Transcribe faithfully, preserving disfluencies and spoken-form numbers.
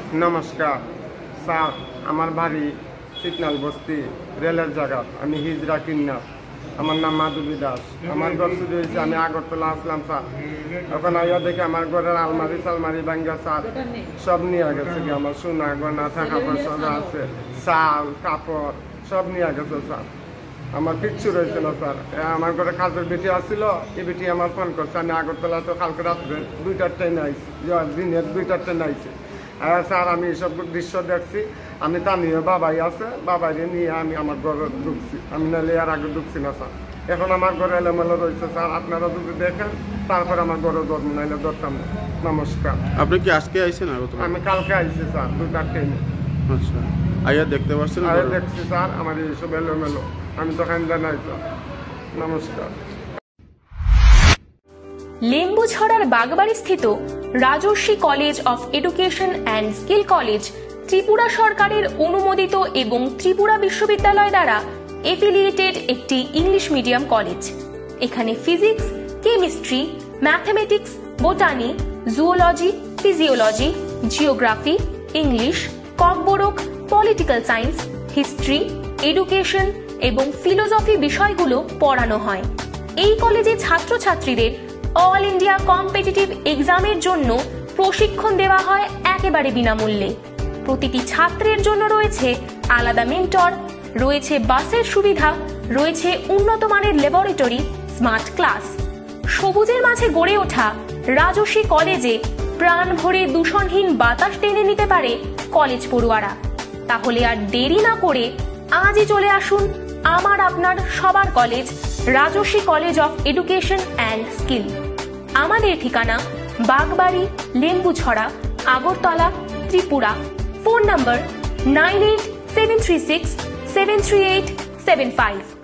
নমস্কার স্যার, আমার বাড়ি সিগনাল বস্তি রেলের জায়গা। আমি হিজরা কিন্নার। আমার নাম মাধবী দাস। আমার ঘর শুরু হয়েছে, আমি আগরতলা আসলাম স্যার। ওখানে আইয়া দেখে আমার ঘরের আলমারি সালমারি ভাঙ্গা স্যার, সব নিয়ে গেছে। আমার সোনা গয়না টাকা পয়সা আছে, চাল কাপড় সব নিয়ে গেছে স্যার। আমার কিচ্ছু রয়েছে না স্যার। আমার ঘরে কাজের বেটি আসছিল, এই বেটি আমার ফোন করছে। আমি আগরতলা তো কালকে রাত্রে দুইটার ট্রেন আইছি, দিনের দুইটার ট্রেন আইছি। হ্যাঁ স্যার, আমি এইসব দৃশ্য দেখছি। আমি তা নিয়ে বাবাই আছে, বাবাইরে নিয়ে আমি আমার ঘরে ঢুকছি। আমি নাহলে আর আগে ঢুকছি না স্যার। এখন আমার ঘরে এলোমেলো রয়েছে স্যার। আপনারা যদি দেখেন তারপর আমার ঘরে ধরবো, নাহলে ধরতাম না। নমস্কার। আপনি কি আজকে আইছেন? আমি কালকে আইছি স্যার, দুইটার ট্রেনে। আচ্ছা, আইয়া দেখতে পাচ্ছেন? আইয়া দেখছি স্যার, আমার এইসব এলোমেলো। আমি তো খান্দা নাই স্যার। নমস্কার। লেম্বুছড়ার বাগবাড়ি স্থিত Rajarshi college of education and skill college Tripura সরকারের অনুমোদিত এবং ত্রিপুরা বিশ্ববিদ্যালয় দ্বারা এফিলিয়েটেড একটি ইংলিশ মিডিয়াম কলেজ। এখানে physics, chemistry, mathematics, botany, zoology, physiology, geography, English, Kokborok, political science, history, education এবং ফিলোসফি বিষয়গুলো পড়ানো হয়। এই কলেজে ছাত্রছাত্রীদের অল ইন্ডিয়া কম্পিটিটিভ এক্সামের জন্য প্রশিক্ষণ দেওয়া হয় একেবারে বিনামূল্যে। প্রতিটি ছাত্রের জন্য রয়েছে আলাদা মেন্টর, রয়েছে বাসের সুবিধা, রয়েছে উন্নত মানের ল্যাবরেটরি, স্মার্ট ক্লাস। সবুজের মাঝে গড়ে ওঠা রাজর্ষি কলেজে প্রাণ ভরে দূষণহীন বাতাস টেনে নিতে পারে কলেজ পড়ুয়ারা। তাহলে আর দেরি না করে আজই চলে আসুন আমার আপনার সবার college Rajarshi college of education and skill. আমাদের ঠিকানা Bagbari, Lembuchhara, Agartala, Tripura. Phone number nine eight seven three six seven three eight seven five.